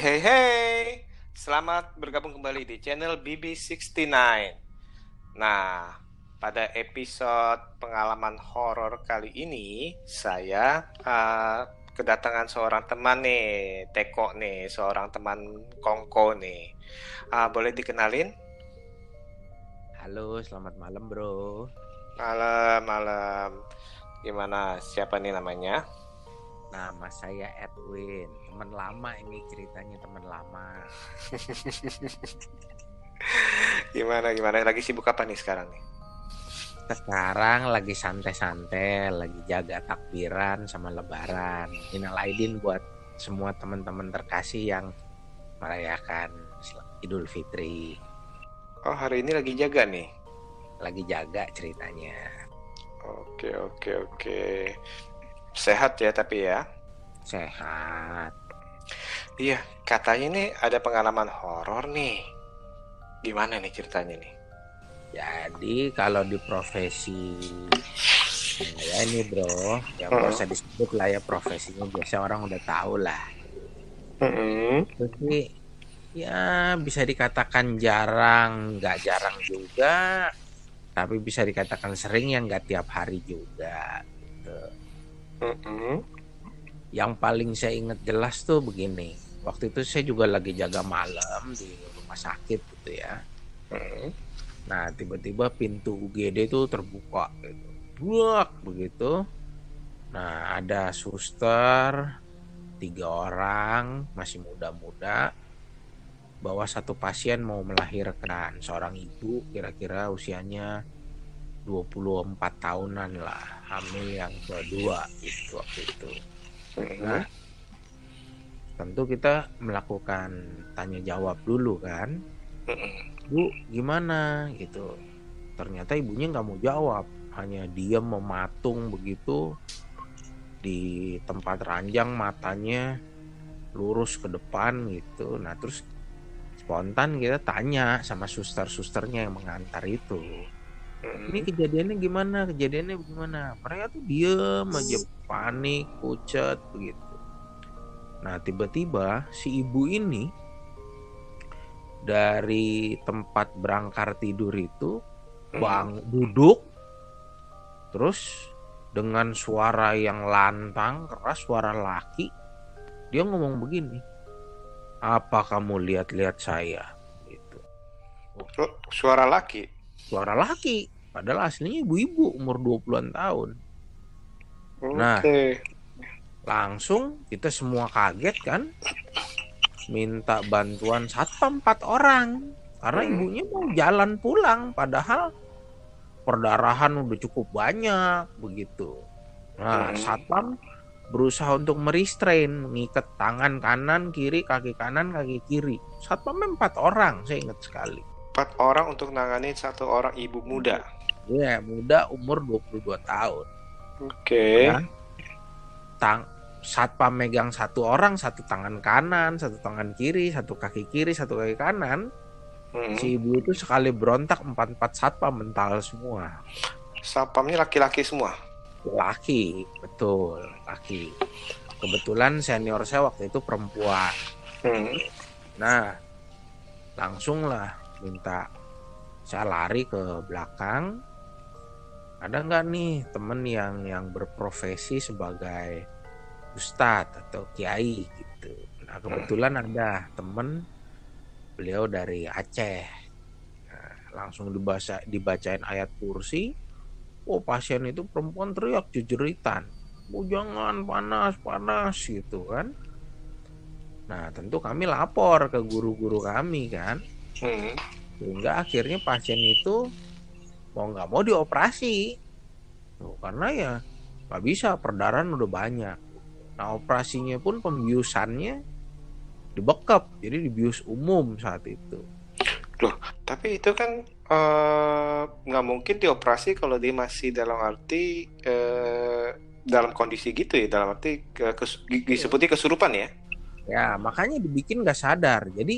Hey, hey, selamat bergabung kembali di channel BB69. Nah, pada episode pengalaman horor kali ini, saya kedatangan seorang teman nih, Teko nih, seorang teman Kongko nih. Boleh dikenalin? Halo, selamat malam bro. Malam, malam. Gimana? Siapa nih namanya? Nama saya Edwin. Teman lama ini ceritanya teman lama. Gimana? Lagi sibuk apa nih sekarang nih? Sekarang lagi santai-santai, lagi jaga takbiran sama lebaran. Minal Aidin buat semua teman-teman terkasih yang merayakan Idul Fitri. Oh, hari ini lagi jaga nih. Lagi jaga ceritanya. Oke. Sehat ya tapi ya. Sehat. Iya, katanya nih ada pengalaman horor nih. Gimana nih ceritanya nih? Jadi kalau di profesi saya ini bro, ya nggak Heeh. usah disebut lah ya profesinya. Biasa orang udah tahu lah. Heeh. Itu sih ya bisa dikatakan jarang, nggak jarang juga, tapi bisa dikatakan sering yang nggak tiap hari juga. Gitu. Heeh. Yang paling saya ingat jelas tuh begini, waktu itu saya juga lagi jaga malam di rumah sakit gitu ya. Heeh. Nah tiba-tiba pintu UGD itu terbuka gitu, buak begitu. Nah ada suster 3 orang masih muda-muda bahwa satu pasien mau melahirkan, seorang ibu kira-kira usianya 24 tahunan lah, hamil yang kedua itu waktu itu. Nah, Heeh. tentu kita melakukan tanya jawab dulu kan, Heeh. Bu gimana gitu. Ternyata ibunya nggak mau jawab, hanya diam mematung begitu di tempat ranjang, matanya lurus ke depan gitu. Nah terus spontan kita tanya sama suster-susternya yang mengantar itu, ini Heeh. kejadiannya gimana, kejadiannya gimana. Mereka tuh diem aja, panik pucat begitu. Nah tiba-tiba si ibu ini dari tempat berangkar tidur itu Heeh. duduk, terus dengan suara yang lantang keras, suara laki, dia ngomong begini, apa kamu lihat-lihat saya gitu. Oh, Oh, suara laki. suara laki padahal aslinya ibu-ibu umur 20-an tahun. Nah Oke. langsung kita semua kaget kan, minta bantuan satpam 4 orang karena Heeh. ibunya mau jalan pulang padahal perdarahan udah cukup banyak begitu. Nah Heeh. satpam berusaha untuk merestrain, mengikat tangan kanan kiri, kaki kanan kaki kiri. Satpamnya 4 orang, saya ingat sekali. 4 orang untuk nangani satu orang ibu muda. Ya muda umur 22 tahun Oke. ya. Tang Satpam megang 1 orang, satu tangan kanan, satu tangan kiri, satu kaki kanan. Si Heeh. ibu itu sekali berontak, empat satpam mental semua. Sapamnya laki-laki semua. Laki, betul, laki. Kebetulan senior saya waktu itu perempuan. Heeh. Nah, langsung lah minta, saya lari ke belakang. Ada nggak nih temen yang berprofesi sebagai ustadz atau kiai gitu. Nah, kebetulan ada temen, beliau dari Aceh. Nah, langsung dibacain ayat kursi. Oh pasien itu perempuan teriak jejeritan, oh jangan, panas panas gitu kan. Nah tentu kami lapor ke guru-guru kami kan, Heeh. sehingga akhirnya pasien itu mau nggak mau dioperasi tuh, karena ya nggak bisa, perdarahan udah banyak. Nah operasinya pun pembiusannya dibekap, jadi dibius umum saat itu. Loh, tapi itu kan nggak mungkin dioperasi kalau dia masih dalam arti dalam kondisi gitu ya, dalam arti disebutnya kesurupan ya. Ya makanya dibikin nggak sadar, jadi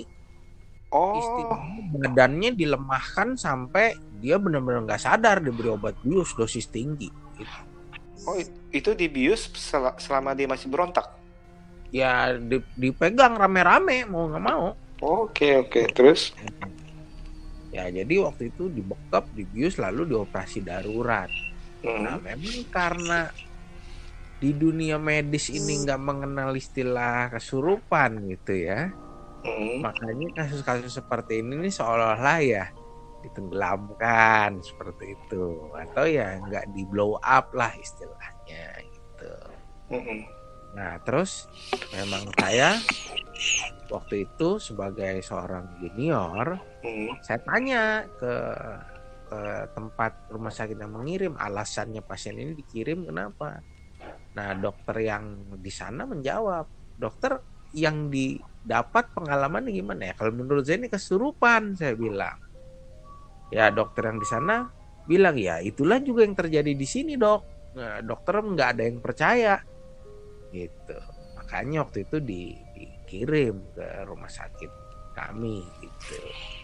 Oh, istilahnya badannya dilemahkan sampai dia benar-benar nggak sadar, diberi obat bius dosis tinggi gitu. oh itu dibius selama dia masih berontak. ya dipegang rame-rame mau nggak mau. Oke, terus? Ya jadi waktu itu dibekap, dibius, lalu dioperasi darurat. Nah memang karena di dunia medis ini nggak mengenal istilah kesurupan gitu ya, makanya kasus-kasus seperti ini nih seolah-olah ya ditenggelamkan seperti itu, atau ya nggak di blow up lah istilahnya gitu. Nah terus memang saya waktu itu sebagai seorang junior, saya tanya ke tempat rumah sakit yang mengirim, alasannya pasien ini dikirim kenapa. Nah dokter yang di sana menjawab, dokter yang didapat pengalaman gimana ya, kalau menurut saya ini kesurupan. Saya bilang, ya dokter yang di sana bilang ya itulah juga yang terjadi di sini dok. Nah, dokter nggak ada yang percaya gitu, makanya waktu itu dikirim ke rumah sakit kami gitu,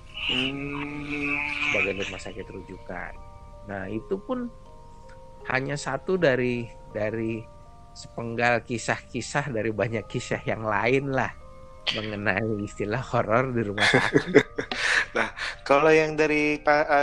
sebagai rumah sakit rujukan. Nah itu pun hanya satu dari sepenggal kisah-kisah dari banyak kisah yang lain lah mengenai istilah horor di rumah sakit. Nah, kalau yang dari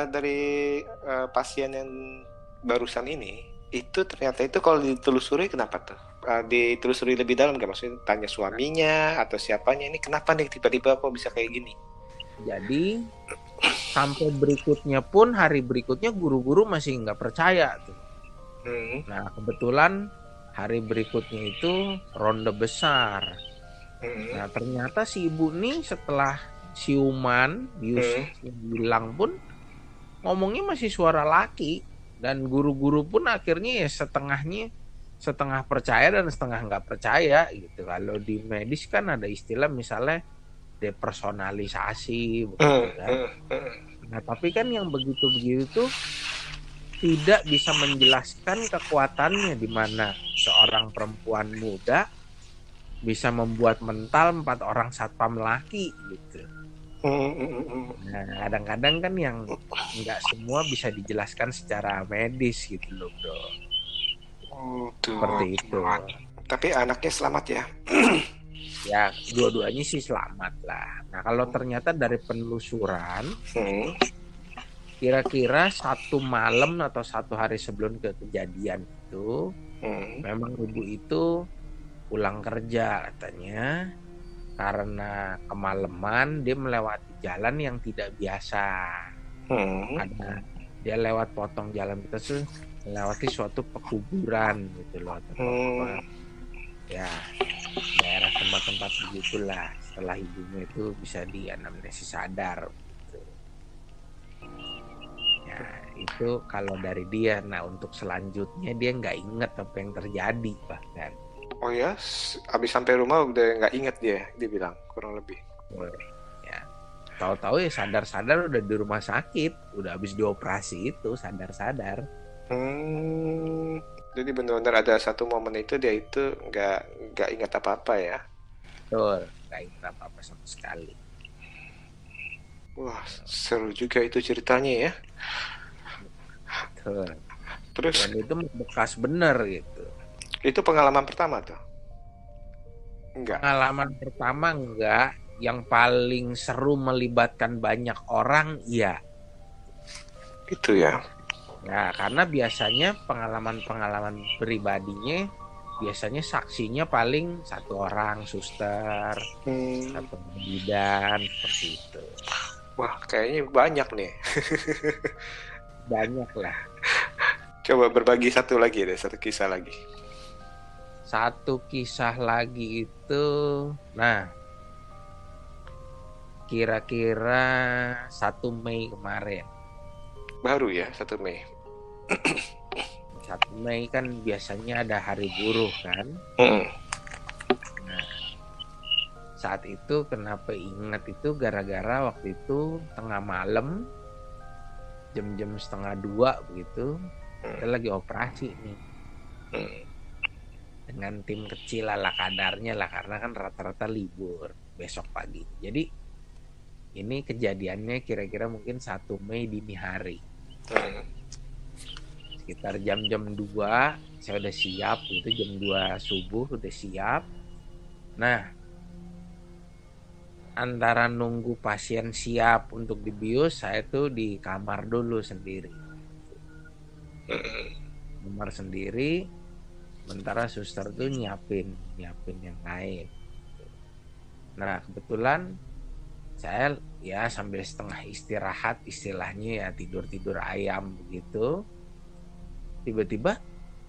pasien yang barusan ini, itu ternyata itu kalau ditelusuri kenapa tuh? Ditelusuri lebih dalam nggak? Maksudnya tanya suaminya atau siapanya, ini kenapa nih tiba-tiba kok bisa kayak gini? Jadi sampai berikutnya pun, hari berikutnya guru-guru masih nggak percaya tuh. Nah kebetulan hari berikutnya itu ronde besar. Nah ternyata si ibu nih setelah siuman bius bilang pun ngomongnya masih suara laki, dan guru-guru pun akhirnya ya setengah percaya dan setengah nggak percaya gitu. Kalau di medis kan ada istilah misalnya depersonalisasi begitu kan. Nah tapi kan yang begitu-begitu tidak bisa menjelaskan kekuatannya, di mana seorang perempuan muda bisa membuat mental 4 orang satpam laki gitu. Nah kadang-kadang kan yang nggak semua bisa dijelaskan secara medis gitu loh bro. Seperti itu. Tapi anaknya selamat ya? Ya dua-duanya sih selamat lah. Nah kalau ternyata dari penelusuran, kira-kira 1 malam atau 1 hari sebelum kejadian itu, memang ibu itu pulang kerja katanya, karena kemalaman dia melewati jalan yang tidak biasa. Karena dia lewat potong jalan kita tuh melewati suatu pekuburan gitu loh, ya daerah tempat-tempat begitulah. Setelah ibunya itu bisa dianamnesis sadar gitu. Ya itu kalau dari dia. Nah untuk selanjutnya dia nggak inget apa yang terjadi bahkan. Oh ya, abis sampai rumah udah nggak inget dia bilang kurang lebih. Ya, tahu-tahu ya sadar-sadar udah di rumah sakit, udah habis dioperasi itu sadar-sadar. Jadi benar-benar ada satu momen itu dia itu nggak ingat apa-apa ya? Betul, nggak ingat apa-apa sama sekali. Wah, seru juga itu ceritanya ya. Betul. Terus? Dan itu bekas bener gitu. Itu pengalaman pertama tuh? Enggak. Pengalaman pertama enggak. Yang paling seru melibatkan banyak orang, iya. Itu ya. Ya, karena biasanya pengalaman-pengalaman pribadinya biasanya saksinya paling 1 orang, suster, 1 bidan, seperti itu. Wah, kayaknya banyak nih. Banyak lah. Coba berbagi satu lagi deh, satu kisah lagi. Satu kisah lagi itu, nah kira-kira 1 Mei kemarin. Baru ya 1 Mei. 1 Mei kan biasanya ada hari buruh kan. Nah saat itu kenapa ingat itu gara-gara waktu itu tengah malam, jam-jam 1:30 begitu, kita lagi operasi nih. Dengan tim kecil ala kadarnya lah, karena kan rata-rata libur besok pagi. Jadi ini kejadiannya kira-kira mungkin 1 Mei dini hari. Sekitar jam-jam 2 saya udah siap, itu jam 2 subuh udah siap. Nah, antara nunggu pasien siap untuk dibius, saya tuh di kamar dulu sendiri. Kamar sendiri, sementara suster tuh nyiapin yang lain. Nah, kebetulan saya ya sambil setengah istirahat, istilahnya ya tidur-tidur ayam begitu. Tiba-tiba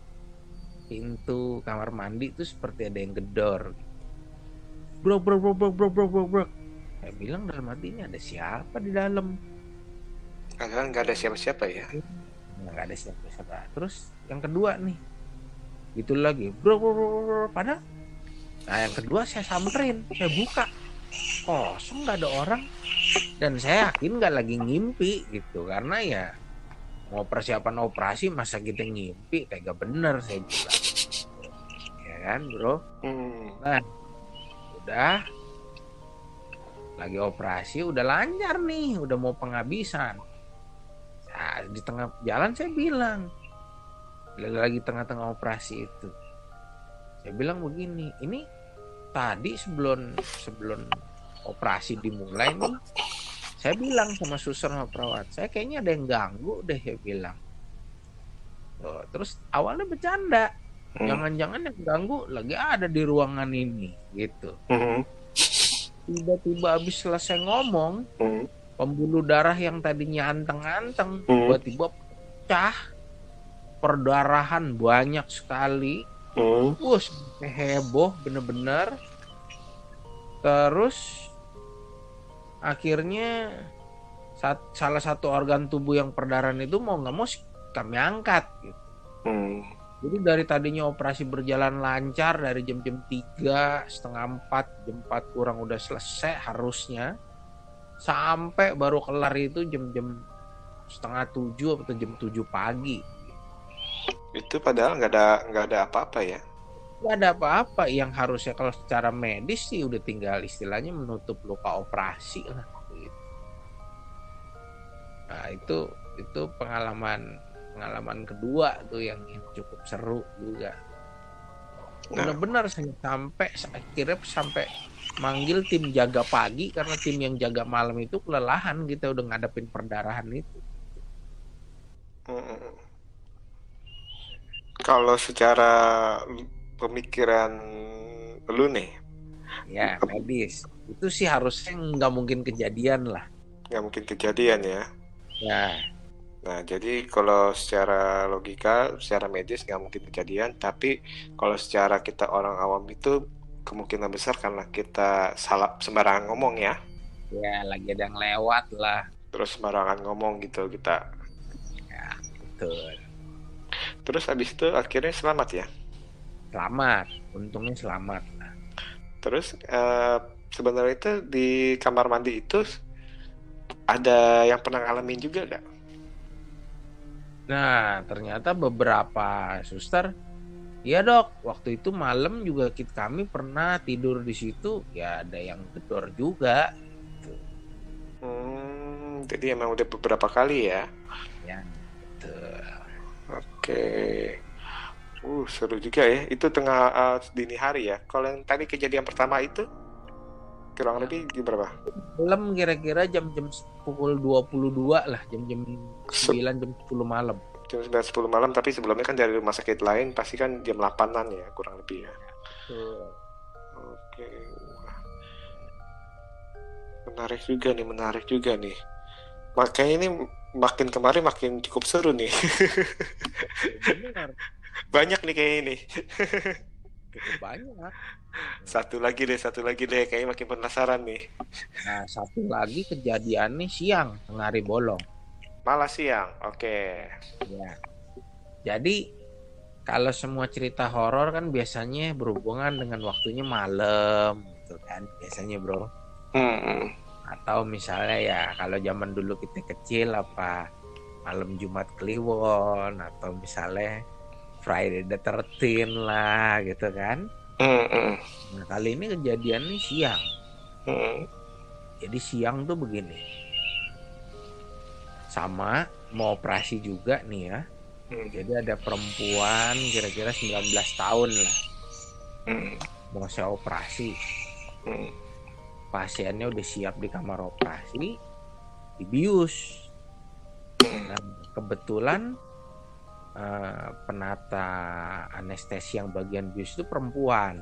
pintu kamar mandi itu seperti ada yang gedor. Bro. Saya bilang dalam hati, ini ada siapa di dalam? Padahal nggak ada siapa-siapa ya. Nggak ada siapa-siapa. Terus yang kedua nih, gitu lagi, bro. Padahal, nah yang kedua saya samperin, saya buka, kosong, nggak ada orang. Dan saya yakin nggak lagi ngimpi gitu, karena ya mau persiapan operasi masa kita ngimpi, tega bener saya bilang, ya kan bro. Nah, udah lagi operasi, udah lancar nih, udah mau penghabisan. Nah, di tengah jalan saya bilang, lagi tengah-tengah operasi itu, saya bilang begini, ini tadi sebelum operasi dimulai nih, saya bilang sama suster sama perawat, saya kayaknya ada yang ganggu deh, saya bilang. Terus awalnya bercanda, jangan-jangan yang ganggu lagi ada di ruangan ini gitu. Tiba-tiba habis selesai ngomong, pembuluh darah yang tadinya anteng-anteng tiba-tiba pecah, perdarahan banyak sekali. Heboh bener-bener. Terus akhirnya salah satu organ tubuh yang perdarahan itu mau nggak mau kami angkat gitu. Jadi dari tadinya operasi berjalan lancar dari jam-jam 3, setengah 4, jam 4 kurang udah selesai harusnya, sampai baru kelar itu jam-jam setengah 7 atau jam 7 pagi. Itu padahal nggak ada apa-apa ya? Nggak ada apa-apa, yang harusnya kalau secara medis sih udah tinggal istilahnya menutup luka operasi lah. Nah itu pengalaman kedua tuh yang cukup seru juga. Benar-benar saya akhirnya sampai manggil tim jaga pagi, karena tim yang jaga malam itu kelelahan, kita udah ngadepin perdarahan itu. Kalau secara pemikiran lu nih, ya medis itu sih harusnya nggak mungkin kejadian lah. Nggak mungkin kejadian ya. Nah, jadi kalau secara logika, secara medis nggak mungkin kejadian, tapi kalau secara kita orang awam itu kemungkinan besar karena kita salah sembarangan ngomong ya. Ya, lagi ada yang lewat lah. Terus sembarangan ngomong gitu kita. Ya, betul. Terus habis itu akhirnya selamat ya? Selamat, untungnya selamat. Terus sebenarnya itu di kamar mandi itu ada yang pernah ngalamin juga nggak? Nah, ternyata beberapa suster, ya dok, waktu itu malam juga kami pernah tidur di situ, ya ada yang gedor juga. Jadi emang udah beberapa kali ya? Ya, betul. Oke. Seru juga ya. Itu tengah dini hari ya. Kalau yang tadi kejadian pertama itu kurang lebih di berapa? Malam kira-kira jam-jam pukul 22 lah, jam-jam 9, jam 10 malam. Jam 9-10 malam, tapi sebelumnya kan dari rumah sakit lain pasti kan jam 8-an ya, kurang lebih ya. Oke. Menarik juga nih. Makanya ini makin kemarin makin cukup seru nih. Benar. Banyak nih kayak ini. Cukup banyak. Satu lagi deh, kayaknya makin penasaran nih. Nah, satu lagi kejadiannya siang, tengah hari bolong. Malah siang, oke. Ya. Jadi kalau semua cerita horor kan biasanya berhubungan dengan waktunya malam, gitu kan, biasanya bro. Atau misalnya ya kalau zaman dulu kita kecil apa malam Jumat Kliwon, atau misalnya Friday the 13 lah gitu kan. Nah, kali ini kejadiannya siang. Jadi siang tuh begini, sama mau operasi juga nih ya. Jadi ada perempuan kira-kira 19 tahun lah. mau saya operasi. Pasiennya udah siap di kamar operasi, dibius. Nah, kebetulan penata anestesi yang bagian bius itu perempuan.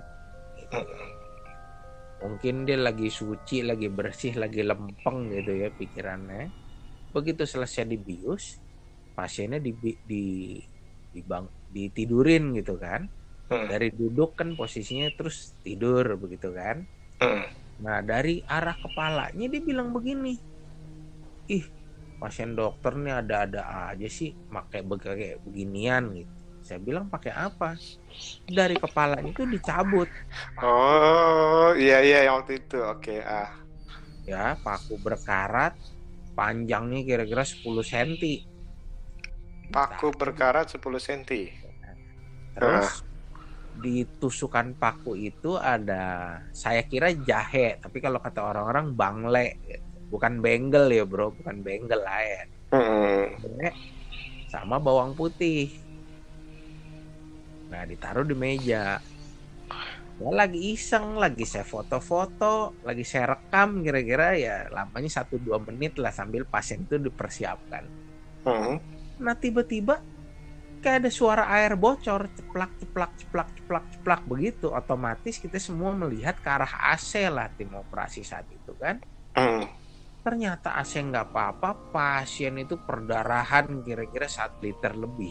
Mungkin dia lagi suci, lagi bersih, lagi lempeng gitu ya pikirannya. Begitu selesai dibius, pasiennya ditidurin gitu kan. Dari duduk kan posisinya terus tidur begitu kan. Nah, dari arah kepalanya dia bilang begini, ih, pasien dokter nih ada-ada aja sih pakai beginian gitu. Saya bilang pakai apa? Dari kepalanya itu dicabut. Oh, iya yang waktu itu. Oke, Ya, paku berkarat, panjangnya kira-kira 10 cm. Paku berkarat 10 cm. Terus ditusukan paku itu ada, saya kira jahe, tapi kalau kata orang-orang bangle, bukan benggel ya bro, bukan benggel lain. Sama bawang putih. Nah, ditaruh di meja. Ya, lagi iseng, lagi saya foto-foto, lagi saya rekam, kira-kira ya lamanya 1-2 menit lah sambil pasien itu dipersiapkan. Nah, tiba-tiba kayak ada suara air bocor, ceplak ceplak ceplak ceplak ceplak begitu. Otomatis kita semua melihat ke arah AC lah tim operasi saat itu kan. Ternyata AC nggak apa-apa, pasien itu perdarahan kira-kira 1 liter lebih.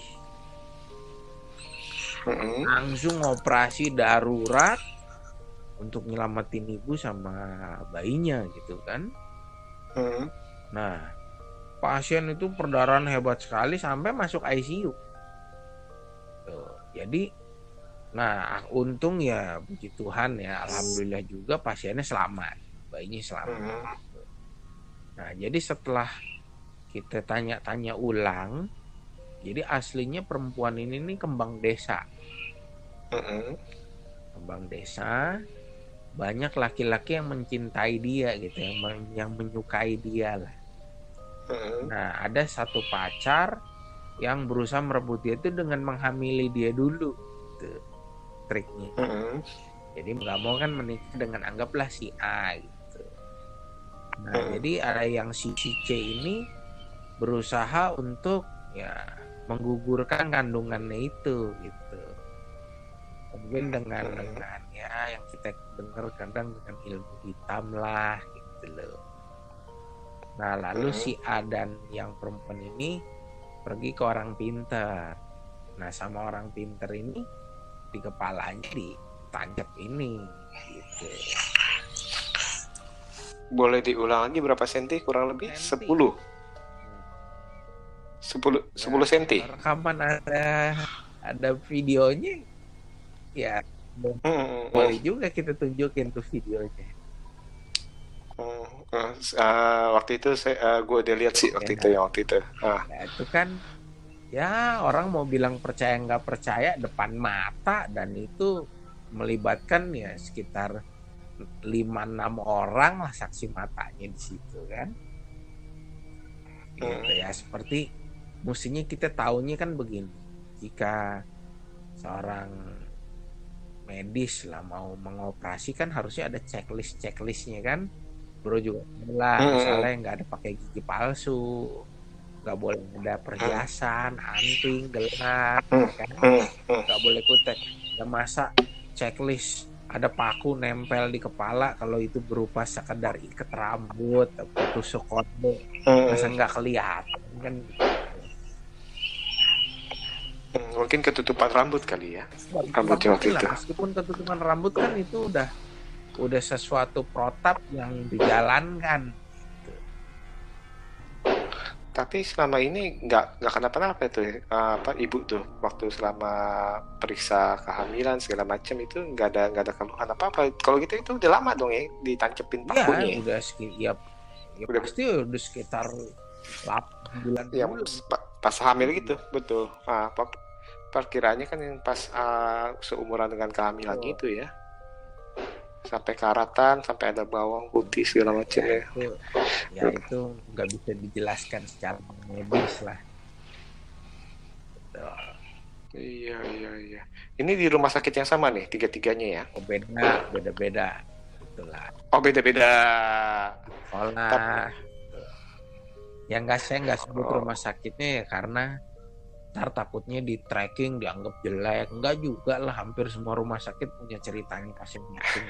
Langsung operasi darurat untuk nyelamatin ibu sama bayinya gitu kan. Nah, pasien itu perdarahan hebat sekali sampai masuk ICU. Jadi, nah untung ya puji Tuhan ya, alhamdulillah juga pasiennya selamat, bayinya selamat. Nah, jadi setelah kita tanya-tanya ulang, jadi aslinya perempuan ini nih kembang desa. Kembang desa, banyak laki-laki yang mencintai dia gitu, yang menyukai dia lah. Nah, ada satu pacar yang berusaha merebut dia itu dengan menghamili dia dulu, gitu triknya. Jadi nggak mau kan menikah dengan anggaplah si A gitu. Nah, jadi ada yang si C ini berusaha untuk ya menggugurkan kandungannya itu gitu. Mungkin dengan ya yang kita dengar kadang dengan ilmu hitam lah gitu loh. Nah, lalu si A dan yang perempuan ini pergi ke orang pinter. Nah, sama orang pinter ini di kepalanya ditancap ini gitu. Boleh diulang lagi berapa senti kurang lebih? 10 cm. Rekaman ada videonya ya, boleh juga kita tunjukin tuh videonya. Waktu itu gue udah lihat sih waktu itu. Nah, itu kan ya orang mau bilang percaya nggak percaya depan mata, dan itu melibatkan ya sekitar 5-6 orang lah saksi matanya di situ kan. Gitu ya, seperti mestinya kita tahunya kan begini, jika seorang medis lah mau mengoperasi kan harusnya ada checklistnya kan, bro juga lah, misalnya nggak ada pakai gigi palsu, nggak boleh ada perhiasan, anting, gelang, kan? Nggak boleh kutek. Ya masa checklist ada paku nempel di kepala, kalau itu berupa sekedar ikat rambut atau tusuk kode, masa nggak kelihatan kan? Mungkin ketutupan rambut kali ya, rambutnya waktu itu. Meskipun ketutupan rambut kan itu udah sesuatu protap yang dijalankan. Tapi selama ini nggak kenapa-napa tuh ibu tuh waktu selama periksa kehamilan segala macam itu nggak ada keluhan apa-apa. Kalau gitu itu udah lama dong ya ditancepin pakunya. Ya, udah pasti udah sekitar 8 bulan. Ya, pas hamil gitu, betul. Perkiraannya kan yang pas seumuran dengan kehamilan gitu ya. Sampai karatan, sampai ada bawang putih segala macam ya. Itu nggak bisa dijelaskan secara medis lah. Iya, iya, iya. Ini di rumah sakit yang sama nih, tiga-tiganya ya? Oh, beda-beda. Itulah. Oh, beda-beda. Tapi, Sekolah. Yang nggak saya nggak sebut oh. rumah sakitnya ya karena ntar takutnya di tracking dianggap jelek. Enggak juga lah, hampir semua rumah sakit punya ceritanya masing-masing.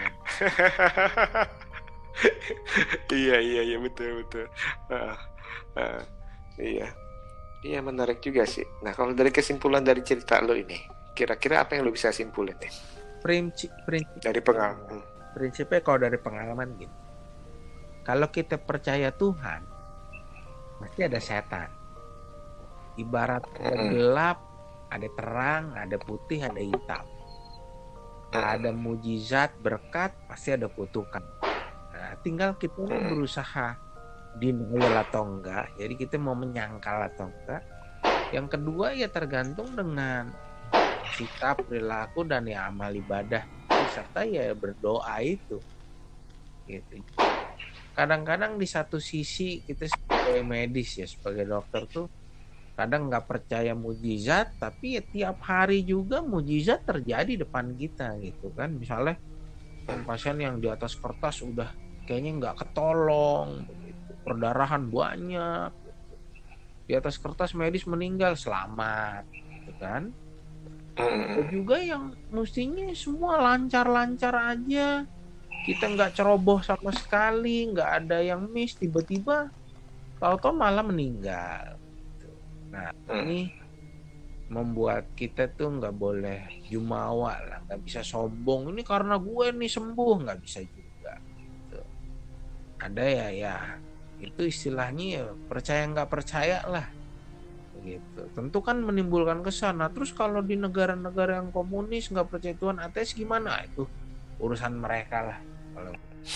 Iya, iya, iya, betul, betul. Heeh, heeh. Iya, iya, menarik juga sih. Nah, kalau dari kesimpulan dari cerita lo ini, kira-kira apa yang lo bisa simpulin nih Prinsip, dari pengalaman? prinsipnya kalau dari pengalaman gitu. Kalau kita percaya Tuhan, pasti ada setan. Ibarat ada Hmm, gelap, ada terang, ada putih, ada hitam. Ada hmm, mujizat, berkat, pasti ada kutukan. Nah, tinggal kita ini hmm, berusaha denial atau enggak. Jadi kita mau menyangkal atau enggak. Yang kedua ya tergantung dengan sikap, perilaku, dan ya amal ibadah. Serta ya berdoa itu. Gitu. Kadang-kadang di satu sisi kita sebagai medis ya, sebagai dokter tuh kadang nggak percaya mujizat, tapi ya tiap hari juga mujizat terjadi depan kita gitu kan. Misalnya pasien yang di atas kertas udah kayaknya nggak ketolong, begitu. Perdarahan banyak, di atas kertas medis meninggal selamat, gitu kan. Ada hmm, juga yang mestinya semua lancar-lancar aja, kita nggak ceroboh sama sekali, nggak ada yang miss, tiba-tiba tahu-tahu malah meninggal. Nah, hmm. ini membuat kita tuh nggak boleh jumawa lah, nggak bisa sombong. Ini karena gue nih sembuh, nggak bisa juga. Tuh. Ada ya, itu istilahnya ya percaya nggak percaya lah, gitu. Tentu kan menimbulkan kesan. Nah, terus kalau di negara-negara yang komunis nggak percaya Tuhan, ateis gimana? Itu urusan mereka lah. Kalau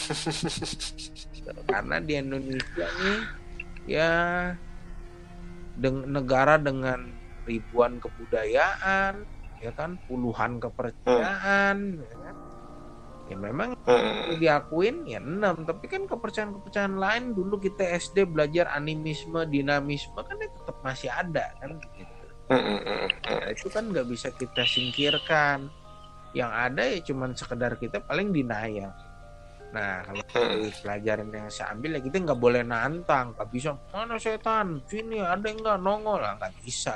karena di Indonesia nih ya negara dengan ribuan kebudayaan, ya kan, puluhan Hmm, kepercayaan, ya kan? Ya memang hmm, diakuin ya enam, tapi kan kepercayaan-kepercayaan lain dulu kita SD belajar animisme, dinamisme kan itu tetap masih ada kan gitu. hmm, hmm, Nah, itu kan nggak bisa kita singkirkan. Yang ada ya cuman sekedar kita paling denial. Nah, kalau hmm. dari pelajaran yang saya ambil ya kita nggak boleh nantang, nggak bisa mana setan, sini ada nggak nongol lah, nggak bisa.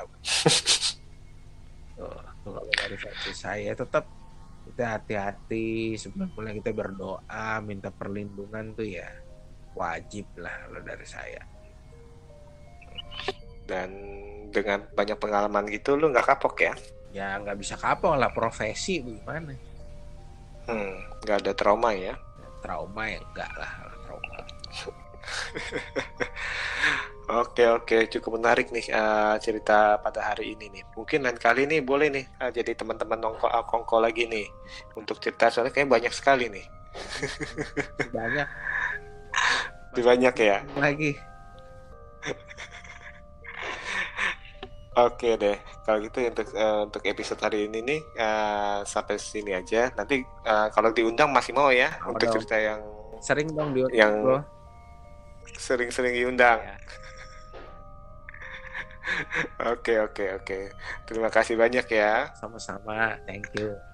Tuh, kalau dari versi saya tetap kita hati-hati sebelum mulai kita berdoa, minta perlindungan tuh ya wajib lah kalau dari saya. Dan dengan banyak pengalaman gitu, lo nggak kapok ya? Ya nggak bisa kapok lah profesi gimana. Hmm, nggak ada trauma ya? Ya, trauma ya enggak lah trauma. Oke, oke, cukup menarik nih cerita pada hari ini nih. Mungkin lain kali nih boleh nih jadi teman-teman kongko lagi nih untuk cerita, soalnya kayak banyak sekali nih. Banyak Lebih masih banyak ya. lagi. Oke deh, kalau gitu untuk episode hari ini nih sampai sini aja. Nanti kalau diundang masih mau ya Mau untuk dong. cerita yang Sering dong diundang bro. yang sering-sering diundang. Ya, Oke, oke, oke. Terima kasih banyak ya. sama-sama. Thank you.